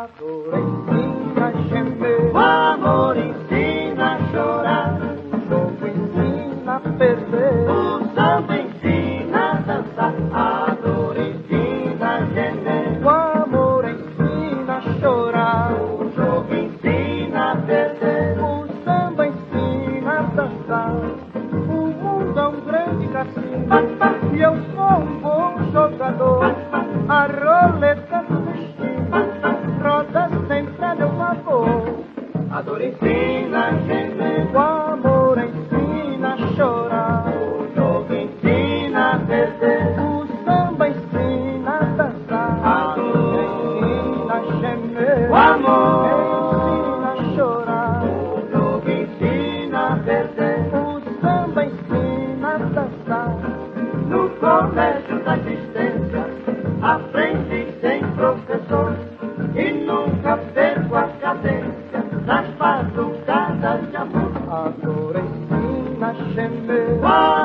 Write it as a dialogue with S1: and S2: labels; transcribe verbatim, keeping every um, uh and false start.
S1: dor ensina a gemer,
S2: o amor ensina a chorar,
S1: o jogo ensina a perder,
S2: o samba ensina a dançar, a dor ensina a gemer,
S1: o amor ensina a chorar,
S2: o jogo ensina a perder,
S1: o samba ensina a dançar. O mundo é um grande cassino e eu sou um bom jogador. A roleta do destino roda sempre a meu favor.
S2: a dor ensina a gemer,
S1: O amor ensina a chorar,
S2: o jogo ensina a perder,
S1: o samba ensina a dançar,
S2: a dor
S1: ensina a gemer,
S2: o amor
S1: ensina a chorar,
S2: o jogo ensina a perder,
S1: o samba ensina a dançar.
S2: no colégio da existência aprendi sem professor e nunca perco a cadência das batucadas de amor.
S1: A dor ensina a gemer,
S2: O